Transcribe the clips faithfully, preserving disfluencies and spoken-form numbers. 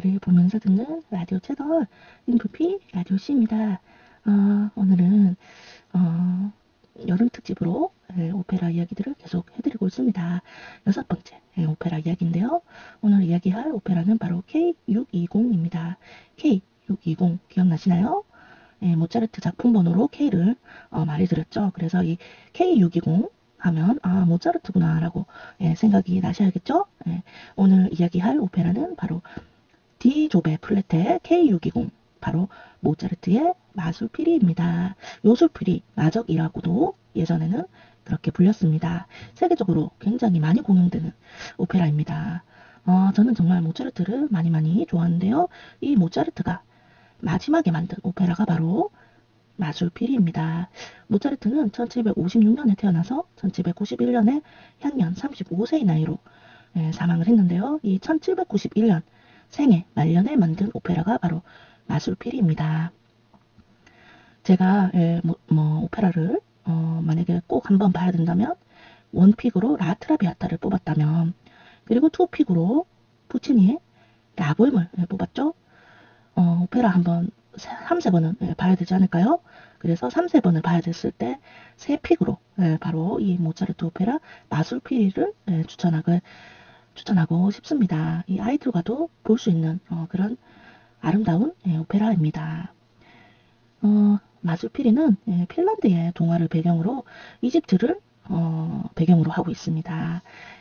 오페라를 보면서 듣는 라디오 채널 인프피 라디오 씨입니다. 어, 오늘은 어, 여름 특집으로 예, 오페라 이야기들을 계속 해드리고 있습니다. 여섯 번째 예, 오페라 이야기인데요. 오늘 이야기할 오페라는 바로 케이 육백이십입니다. 케이 육백이십 기억나시나요? 예, 모차르트 작품 번호로 K를 어, 말해드렸죠. 그래서 이 케이 육백이십 하면 아 모차르트구나 라고 예, 생각이 나셔야겠죠. 예, 오늘 이야기할 오페라는 바로 디조베 플레테 케이 육백이십 바로 모차르트의 마술피리입니다. 요술피리 마적이라고도 예전에는 그렇게 불렸습니다. 세계적으로 굉장히 많이 공연되는 오페라입니다. 어, 저는 정말 모차르트를 많이 많이 좋아하는데요. 이 모차르트가 마지막에 만든 오페라가 바로 마술피리입니다. 모차르트는 천칠백오십육 년에 태어나서 천칠백구십일 년에 향년 삼십오 세의 나이로 예, 사망을 했는데요. 이 천칠백구십일 년 생애 말년에 만든 오페라가 바로 마술피리입니다. 제가 예, 뭐, 뭐 오페라를 어, 만약에 꼭 한번 봐야 된다면 원픽으로 라트라비아타를 뽑았다면 그리고 투픽으로 푸치니의 라보임을 예, 뽑았죠. 어, 오페라 한번 삼, 세 번은 예, 봐야 되지 않을까요? 그래서 삼, 세 번을 봐야 됐을 때 세 픽으로 예, 바로 이 모차르트 오페라 마술피리를 예, 추천하고, 추천하고 싶습니다. 이 아이들과도 볼 수 있는 어, 그런 아름다운 예, 오페라입니다. 어, 마술피리는 예, 핀란드의 동화를 배경으로 이집트를 어, 배경으로 하고 있습니다.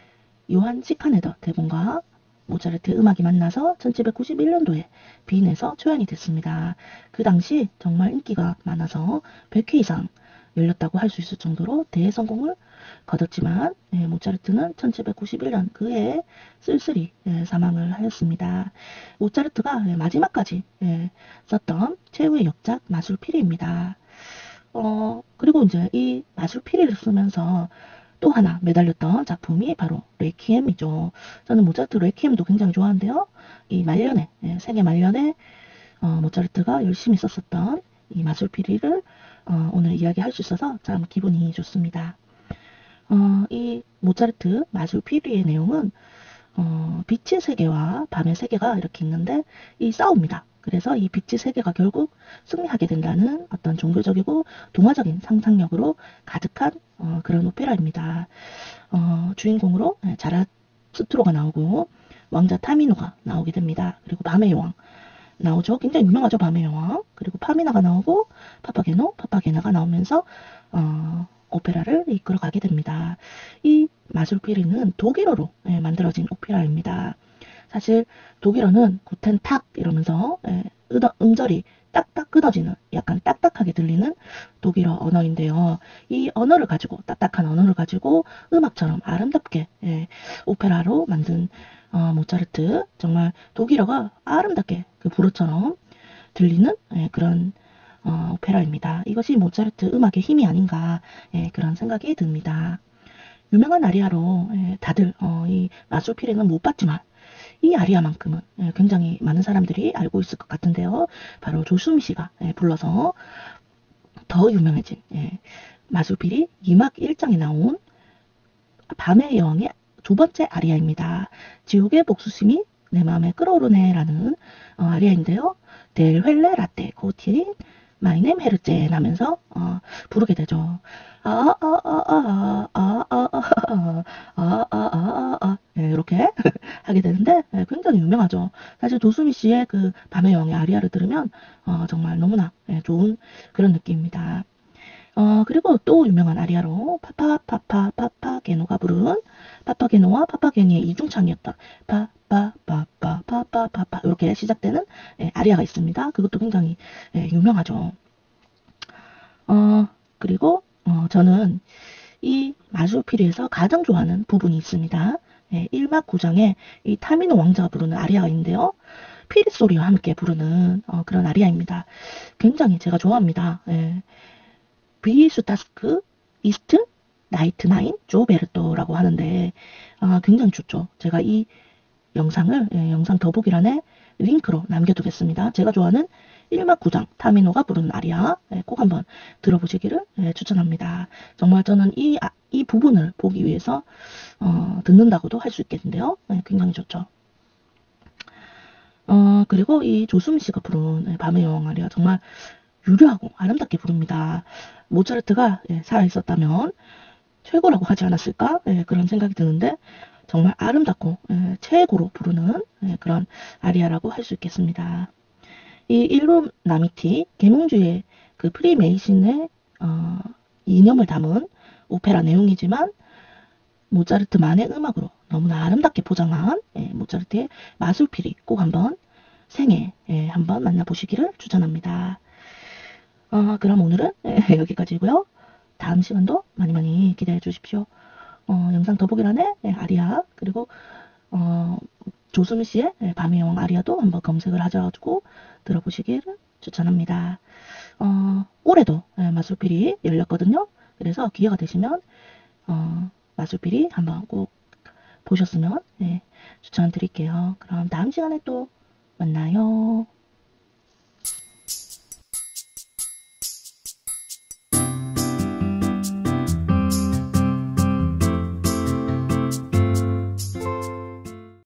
요한 시카네더 대본과 모차르트 음악이 만나서 천칠백구십일 년도에 빈에서 초연이 됐습니다. 그 당시 정말 인기가 많아서 백 회 이상 열렸다고 할 수 있을 정도로 대성공을 거뒀지만 예, 모차르트는 천칠백구십일 년 그 해에 쓸쓸히 예, 사망을 하였습니다. 모차르트가 예, 마지막까지 예, 썼던 최후의 역작 마술피리입니다. 어, 그리고 이제 이 마술피리를 쓰면서 또 하나 매달렸던 작품이 바로 레퀴엠이죠. 저는 모차르트 레퀴엠도 굉장히 좋아하는데요. 이 말년에, 예, 생애 말년에 어, 모차르트가 열심히 썼었던 이 마술피리를 어, 오늘 이야기할 수 있어서 참 기분이 좋습니다. 어, 이 모차르트 마술피리의 내용은 어, 빛의 세계와 밤의 세계가 이렇게 있는데 이 싸웁니다. 그래서 이 빛의 세계가 결국 승리하게 된다는 어떤 종교적이고 동화적인 상상력으로 가득한 어, 그런 오페라입니다. 어, 주인공으로 자라스트로가 나오고 왕자 타미노가 나오게 됩니다. 그리고 밤의 여왕 나오죠. 굉장히 유명하죠. 밤의 여왕. 그리고 파미나가 나오고 파파게노, 파파게나가 나오면서 어, 오페라를 이끌어가게 됩니다. 이 마술피리는 독일어로 예, 만들어진 오페라입니다. 사실 독일어는 구텐 탁 이러면서 예, 으더, 음절이 딱딱 끊어지는 약간 딱딱하게 들리는 독일어 언어인데요. 이 언어를 가지고 딱딱한 언어를 가지고 음악처럼 아름답게 예, 오페라로 만든 어, 모차르트 정말 독일어가 아름답게 그 불어처럼 들리는 예, 그런 어, 오페라입니다. 이것이 모차르트 음악의 힘이 아닌가 예, 그런 생각이 듭니다. 유명한 아리아로 예, 다들 어, 이 마술피리는 못 봤지만 이 아리아만큼은 예, 굉장히 많은 사람들이 알고 있을 것 같은데요. 바로 조수미 씨가 예, 불러서 더 유명해진 예, 마술피리 이 막 일 장에 나온 밤의 여왕의 두 번째 아리아입니다. 지옥의 복수심이 내 마음에 끓어오르네 라는 어, 아리아인데요. 델 헬레 라떼 고티린 마이넴 헤르제 하면서 어, 부르게 되죠. 아아아아아아아아아아아아아 이렇게 하게 되는데 예, 굉장히 유명하죠. 사실 도수미 씨의 그 밤의 여왕의 아리아를 들으면 어, 정말 너무나 예, 좋은 그런 느낌입니다. 어, 그리고 또 유명한 아리아로 파파파파파파게노가 부른 파파게노와 파파게니의 이중창이었던 파파파파파파파파 이렇게 시작되는 예, 아리아가 있습니다. 그것도 굉장히 예, 유명하죠. 어, 그리고 어, 저는 이 마술피리에서 가장 좋아하는 부분이 있습니다. 예, 일 막 구 장에 이 타미노 왕자가 부르는 아리아가 있는데요. 피리 소리와 함께 부르는 어, 그런 아리아입니다. 굉장히 제가 좋아합니다. 예. 비수타스크 이스트 나이트 나인 조베르토라고 하는데 아, 굉장히 좋죠. 제가 이 영상을 예, 영상 더보기란에 링크로 남겨두겠습니다. 제가 좋아하는 일 막 구 장 타미노가 부르는 아리아 예, 꼭 한번 들어보시기를 예, 추천합니다. 정말 저는 이, 아, 이 부분을 보기 위해서 어, 듣는다고도 할 수 있겠는데요. 예, 굉장히 좋죠. 어, 그리고 이 조수미 씨가 부른 예, 밤의 여왕 아리아 정말 유려하고 아름답게 부릅니다. 모차르트가 예, 살아있었다면 최고라고 하지 않았을까? 예, 그런 생각이 드는데 정말 아름답고 예, 최고로 부르는 예, 그런 아리아라고 할 수 있겠습니다. 이 일루나미티 계몽주의 그 프리메이신의 어, 이념을 담은 오페라 내용이지만 모차르트만의 음악으로 너무나 아름답게 포장한 예, 모차르트의 마술피리 꼭 한번 생애 예, 한번 만나보시기를 추천합니다. 어, 그럼 오늘은 예, 여기까지고요. 다음 시간도 많이 많이 기대해 주십시오. 어, 영상 더보기란에 예, 아리아 그리고 어, 조수미 씨의 예, 밤의 여왕 아리아도 한번 검색을 하셔가지고 들어보시기를 추천합니다. 어, 올해도 예, 마술피리 열렸거든요. 그래서 기회가 되시면 어, 마술피리 한번 꼭 보셨으면 예, 추천드릴게요. 그럼 다음 시간에 또 만나요.